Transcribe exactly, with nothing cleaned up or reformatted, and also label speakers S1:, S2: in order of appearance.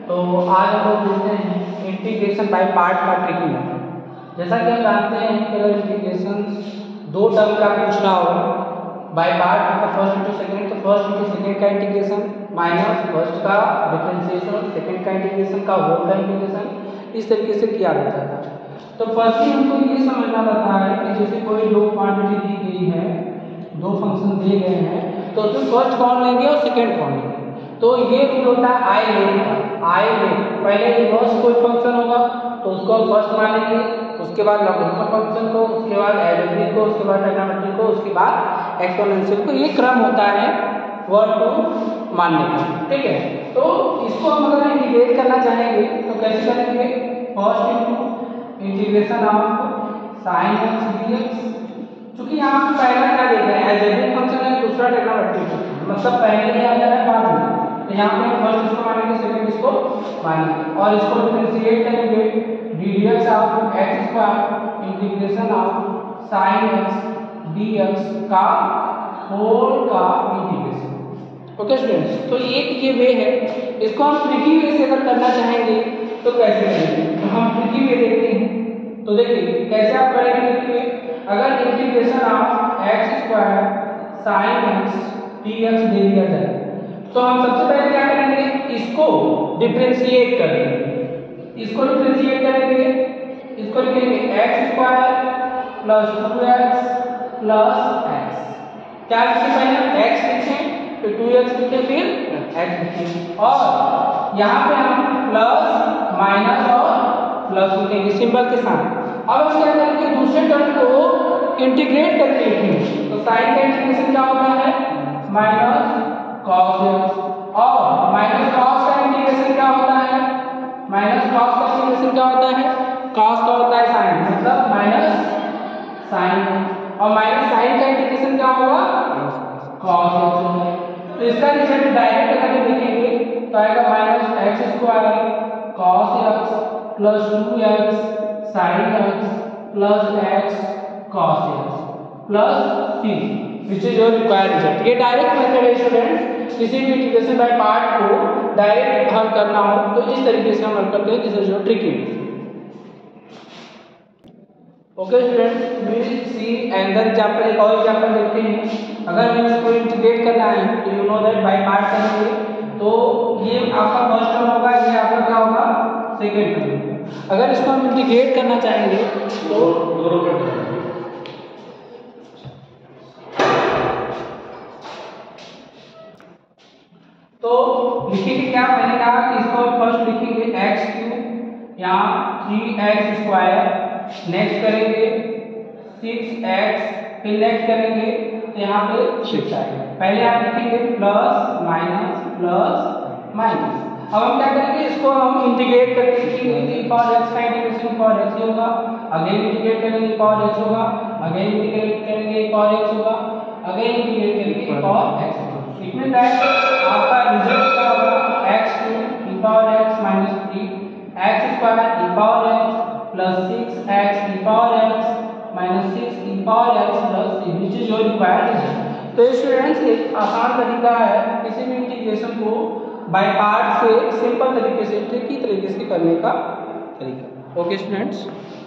S1: तो आज हम लोग देखते हैं इंटीग्रेशन बाय पार्ट का ट्रिकी मेथड। जैसा कि हम जानते हैं कि अगर इंटीग्रेशन दो टर्म का पूछ रहा हो बाय पार्ट मतलब फर्स्ट इंटू सेकेंड, तो फर्स्ट इंटू सेकेंड का इंटीग्रेशन माइनस फर्स्ट का डिफरेंशिएशन, सेकेंड का इंटीग्रेशन का होल का इंटीग्रेशन इस तरीके से किया जाता है। तो फर्स्टली हमको ये समझना पड़ता है कि जैसे कोई दो क्वांटिटी दी गई है, दो फंक्शन दिए गए हैं, तो उसमें फर्स्ट कौन लेंगे और सेकेंड कौन लेंगे। तो ये रूल होता है आई लेट आई लेट पहले इनवर्स कोई फंक्शन होगा तो उसको फर्स्ट मानेंगे, उसके बाद लॉगरिथमिक फंक्शन को, उसके बाद एल्जेब्रिक को, उसके बाद ट्रिग्नोमेट्रिक को, उसके बाद एक्सपोनेंशियल को। ये क्रम होता है वन टू मानने का, ठीक है। तो इसको हम अगर इंटीग्रेट करना चाहेंगे तो कैसे करेंगे, first into integration of sine x d x. चूंकि यहाँ पे पहला क्या देख रहे हैं एल्जेब्रिक फंक्शन है, दूसरा ट्रिग्नोमेट्रिक फंक्शन, मतलब पहले ही आ जा रहा है बाद में, तो यहाँ पे फर्स्ट इसको मानेंगे, सेकंड इसको मानेंगे और इसको डिफरेंशिएट करेंगे d d x of x square integration of sine x d x का होल का इंटीग्रेशन। ओके स्टूडेंट्स, तो एक ये वे है। इसको हम ट्रिकी वे से अगर करना चाहेंगे तो कैसे करेंगे, तो हम ट्रिकी वे देखते हैं। तो देखिए कैसे आप करेंगे ट्रिकी वे। अगर integration of x square sine x d x दे दिया जाए तो हम सबसे पहले क्या करेंगे, इसको डिफरेंशिएट करेंगे। इसको डिफरेंशिएट करेंगे, इसको लिखेंगे x square plus two x plus x. क्या लिखे, पहले एक्स लिखें फिर टू एक्स लिखें फिर एक्स लिखें, और यहाँ पे हम प्लस माइनस और प्लस लिखेंगे सिंबल के साथ। अब हम क्या करेंगे, दूसरे टर्म को इंटीग्रेट करके लिखेंगे। तो साइन का इंटीग्रेशन क्या होता है, माइनस cos x, और माइनस cos का इंटीग्रेशन क्या होता है, माइनस cos का इंटीग्रेशन क्या होता है, cos का होता है sin, मतलब माइनस sin, और माइनस sin का इंटीग्रेशन क्या होगा, cos x होगा। तो इसका रिजल्ट डायरेक्ट अगर देखेंगे तो आएगा minus x square cos x plus two x sin x plus x cos x plus c, which is your required result। ये डायरेक्ट मेथड है स्टूडेंट्स, किसी भी इंटीग्रेशन बाय पार्ट को डायरेक्ट हल करना हो तो इस तरीके से हम हल करते हैं, this is your tricky. Okay students, we see another example, एक और एग्जांपल देखते हैं। अगर हमें इसको इंटीग्रेट करना है तो you know that by part करेंगे तो ये आपका फर्स्ट टर्म होगा, ये आपका क्या होगा, सेकंड टर्म। अगर इसको हम इंटीग्रेट करना चाहेंगे तो दोनों तो लिखेंगे क्या, मैंने कहा कि इसको फर्स्ट लिखेंगे एक्स क्यूब यहाँ थ्री एक्स स्क्वायर, नेक्स्ट करेंगे सिक्स एक्स, फिर नेक्स्ट करेंगे तो यहाँ पे सिक्स आएगा। पहले आप लिखेंगे प्लस माइनस प्लस माइनस। अब हम क्या करेंगे, इसको हम इंटीग्रेट करके लिखेंगे, पावर एक्स का इंटीग्रेशन पावर एक्स होगा, अगेन इंटीग्रेट करेंगे पावर एक्स होगा, अगेन इंटीग्रेट करेंगे पावर एक्स होगा, अगेन इंटीग्रेट करेंगे पावर एक्स होगा। इतने टाइम आपका रिजल्ट क्या होगा, x cube e power x minus three x square e power x plus six x e power x minus six e power x plus three, which is your required result. तो students एक आसान तरीका है किसी भी integration को by part से simple तरीके से ट्रिकी तरीके से करने का तरीका। Okay students.